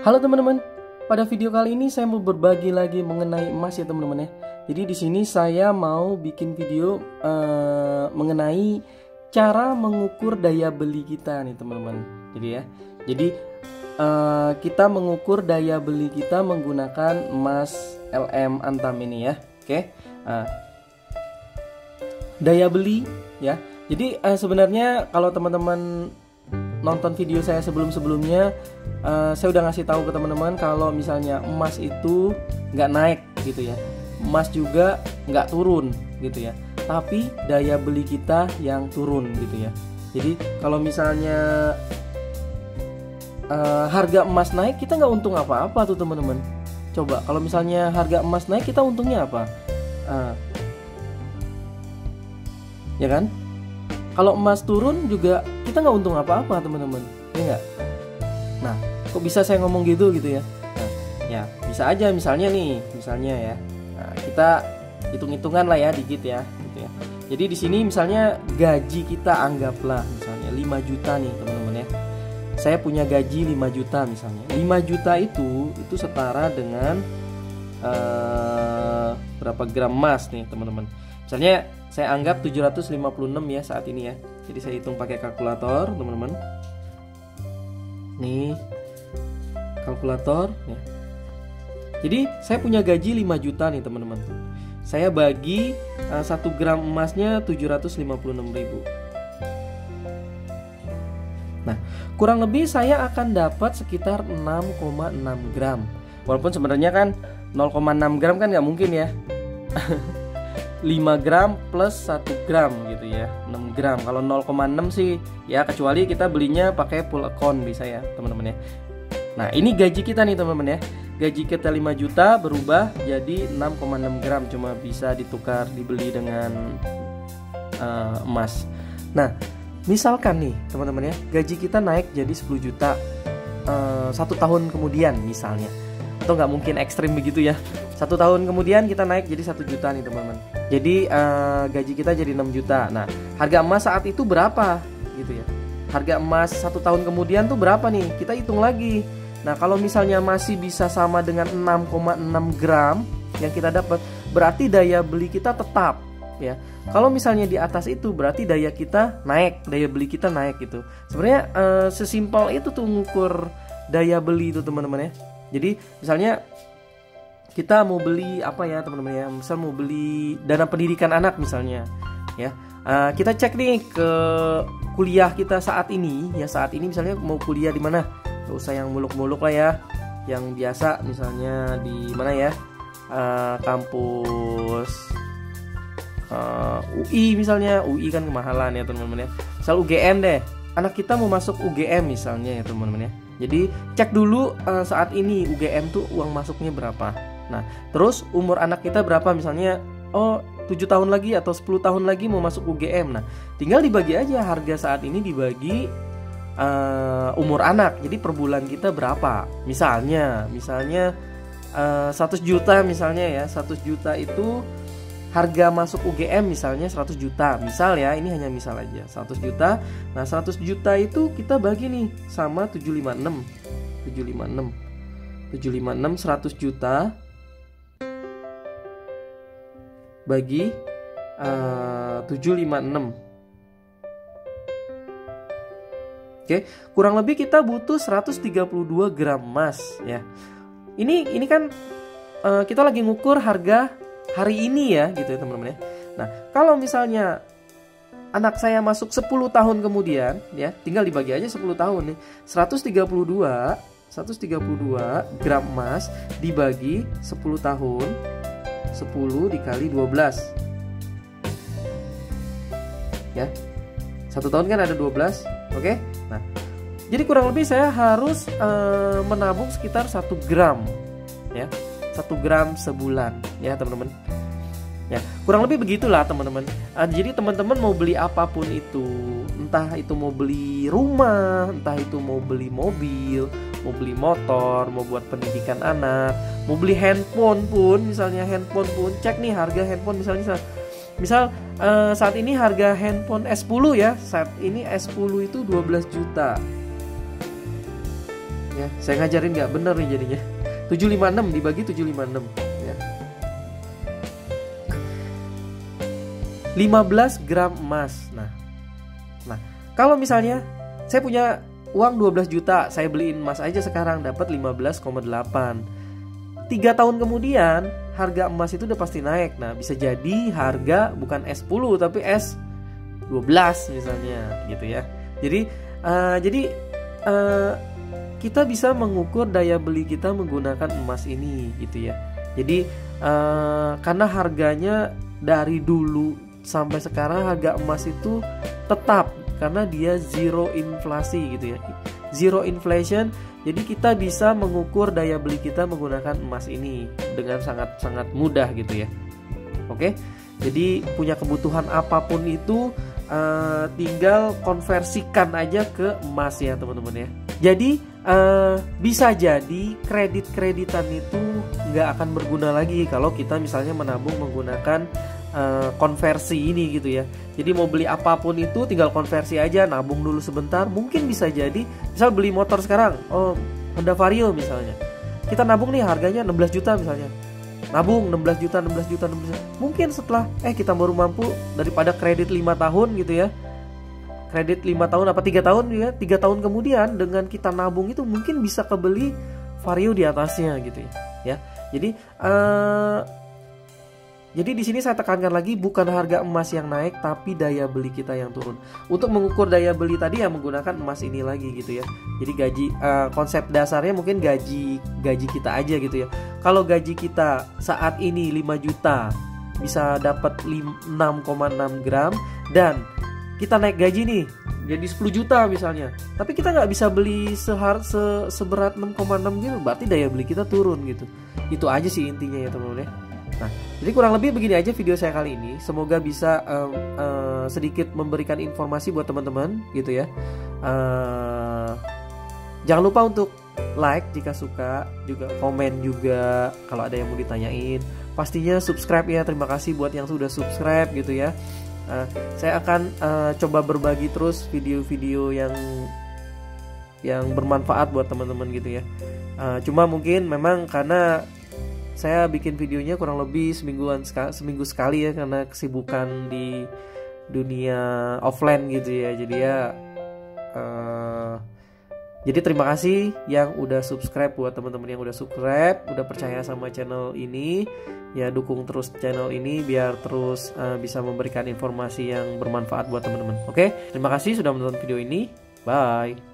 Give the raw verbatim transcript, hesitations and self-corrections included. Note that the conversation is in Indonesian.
Halo teman-teman, pada video kali ini saya mau berbagi lagi mengenai emas ya teman-teman ya. Jadi di sini saya mau bikin video uh, mengenai cara mengukur daya beli kita nih teman-teman. Jadi ya, jadi uh, kita mengukur daya beli kita menggunakan emas L M Antam ini ya. Oke, uh, daya beli ya. Jadi uh, sebenarnya kalau teman-teman nonton video saya sebelum-sebelumnya, uh, saya udah ngasih tahu ke teman-teman kalau misalnya emas itu nggak naik gitu ya, emas juga nggak turun gitu ya, tapi daya beli kita yang turun gitu ya. Jadi kalau misalnya uh, harga emas naik, kita nggak untung apa-apa tuh teman-teman. Coba kalau misalnya harga emas naik, kita untungnya apa? Uh, ya kan? Kalau emas turun juga kita nggak untung apa-apa teman-teman, ya nggak? Nah, kok bisa saya ngomong gitu gitu ya? Nah, ya bisa aja misalnya nih, misalnya ya, nah, kita hitung-hitungan lah ya dikit ya, gitu ya. Jadi di sini misalnya gaji kita anggaplah misalnya lima juta nih teman-teman ya. Saya punya gaji lima juta misalnya. lima juta itu itu setara dengan uh, berapa gram emas nih teman-teman? Misalnya saya anggap tujuh ratus lima puluh enam ya saat ini ya. Jadi saya hitung pakai kalkulator, teman-teman. Nih, kalkulator ya. Jadi saya punya gaji lima juta nih, teman-teman. Saya bagi uh, satu gram emasnya tujuh ratus lima puluh enam ribu. Nah, kurang lebih saya akan dapat sekitar enam koma enam gram. Walaupun sebenarnya kan nol koma enam gram kan nggak mungkin ya. lima gram plus satu gram gitu ya, enam gram. Kalau nol koma enam sih ya, kecuali kita belinya pakai full account bisa ya teman-teman ya. Nah ini gaji kita nih teman-teman ya. Gaji kita lima juta berubah jadi enam koma enam gram, cuma bisa ditukar dibeli dengan uh, emas. Nah misalkan nih teman-teman ya, gaji kita naik jadi sepuluh juta uh, satu tahun kemudian misalnya, atau nggak mungkin ekstrim begitu ya, satu tahun kemudian kita naik jadi satu juta nih teman-teman. Jadi uh, gaji kita jadi enam juta. Nah harga emas saat itu berapa gitu ya, harga emas satu tahun kemudian tuh berapa nih, kita hitung lagi. Nah kalau misalnya masih bisa sama dengan enam koma enam gram yang kita dapat, berarti daya beli kita tetap ya. Kalau misalnya di atas itu berarti daya kita naik, daya beli kita naik gitu. Sebenarnya uh, sesimpel itu tuh ngukur daya beli itu teman-teman ya. Jadi misalnya kita mau beli apa ya teman-teman ya, misal mau beli dana pendidikan anak misalnya ya, uh, kita cek nih ke kuliah kita saat ini ya, saat ini misalnya mau kuliah di mana, gak usah yang muluk-muluk lah ya, yang biasa misalnya di mana ya, uh, kampus uh, U I misalnya, U I kan kemahalan ya teman-teman ya, misal U G M deh, anak kita mau masuk U G M misalnya ya teman-teman ya. Jadi cek dulu uh, saat ini U G M tuh uang masuknya berapa. Nah terus umur anak kita berapa misalnya, oh tujuh tahun lagi atau sepuluh tahun lagi mau masuk U G M. Nah tinggal dibagi aja harga saat ini dibagi uh, umur anak. Jadi per bulan kita berapa. Misalnya Misalnya uh, seratus juta misalnya ya, seratus juta itu harga masuk U G M misalnya seratus juta. Misal ya, ini hanya misal aja, seratus juta. Nah seratus juta itu kita bagi nih sama tujuh ratus lima puluh enam. tujuh ratus lima puluh enam tujuh ratus lima puluh enam seratus juta bagi uh, tujuh ratus lima puluh enam. Oke, kurang lebih kita butuh seratus tiga puluh dua gram emas ya. Ini ini kan uh, kita lagi ngukur harga hari ini ya gitu ya teman-teman ya. Nah kalau misalnya anak saya masuk sepuluh tahun kemudian ya, tinggal dibagi aja sepuluh tahun nih, seratus tiga puluh dua gram emas dibagi sepuluh tahun, sepuluh dikali dua belas ya, satu tahun kan ada dua belas. Oke, nah jadi kurang lebih saya harus uh, menabung sekitar satu gram ya, satu gram sebulan ya teman-teman ya, kurang lebih begitulah teman-teman. Uh, jadi teman-teman mau beli apapun itu, entah itu mau beli rumah, entah itu mau beli mobil, mau beli motor, mau buat pendidikan anak, mau beli handphone pun, misalnya handphone pun cek nih harga handphone misalnya, misal uh, saat ini harga handphone S sepuluh ya, saat ini S sepuluh itu dua belas juta. Ya, saya ngajarin nggak bener nih jadinya. tujuh ratus lima puluh enam dibagi tujuh ratus lima puluh enam ya. lima belas gram emas. Nah. Nah, kalau misalnya saya punya uang dua belas juta, saya beliin emas aja sekarang dapat lima belas koma delapan. tiga tahun kemudian harga emas itu udah pasti naik. Nah, bisa jadi harga bukan S sepuluh tapi S dua belas misalnya gitu ya. Jadi uh, jadi uh, kita bisa mengukur daya beli kita menggunakan emas ini gitu ya. Jadi uh, karena harganya dari dulu sampai sekarang harga emas itu tetap karena dia zero inflasi gitu ya. Zero inflation. Jadi kita bisa mengukur daya beli kita menggunakan emas ini dengan sangat-sangat mudah gitu ya. Oke. Jadi punya kebutuhan apapun itu uh, tinggal konversikan aja ke emas ya teman-teman ya. Jadi uh, bisa jadi kredit-kreditan itu nggak akan berguna lagi kalau kita misalnya menabung menggunakan uh, konversi ini gitu ya. Jadi mau beli apapun itu tinggal konversi aja, nabung dulu sebentar. Mungkin bisa jadi misal beli motor sekarang, oh Honda Vario misalnya, kita nabung nih harganya enam belas juta misalnya. Nabung enam belas juta, enam belas juta, enam belas juta. Mungkin setelah eh kita baru mampu daripada kredit lima tahun gitu ya. Kredit lima tahun apa tiga tahun ya, tiga tahun kemudian dengan kita nabung itu mungkin bisa kebeli Vario di atasnya gitu ya. Ya. Jadi uh, jadi di sini saya tekankan lagi bukan harga emas yang naik tapi daya beli kita yang turun. Untuk mengukur daya beli tadi ya menggunakan emas ini lagi gitu ya. Jadi gaji uh, konsep dasarnya mungkin gaji gaji kita aja gitu ya. Kalau gaji kita saat ini lima juta bisa dapat enam koma enam gram dan kita naik gaji nih jadi sepuluh juta misalnya. Tapi kita nggak bisa beli sehar se seberat enam koma enam gitu, berarti daya beli kita turun gitu. Itu aja sih intinya ya teman-teman ya. Nah, jadi kurang lebih begini aja video saya kali ini. Semoga bisa um, uh, sedikit memberikan informasi buat teman-teman gitu ya. Uh, jangan lupa untuk like jika suka, juga komen juga kalau ada yang mau ditanyain. Pastinya subscribe ya. Terima kasih buat yang sudah subscribe gitu ya. Uh, saya akan uh, coba berbagi terus video-video yang yang bermanfaat buat teman-teman gitu ya. Uh, cuma mungkin memang karena saya bikin videonya kurang lebih semingguan seminggu sekali ya karena kesibukan di dunia offline gitu ya. Jadi ya uh, jadi terima kasih yang udah subscribe, buat teman-teman yang udah subscribe, udah percaya sama channel ini. Ya dukung terus channel ini biar terus uh, bisa memberikan informasi yang bermanfaat buat teman-teman. Oke, terima kasih sudah menonton video ini. Bye.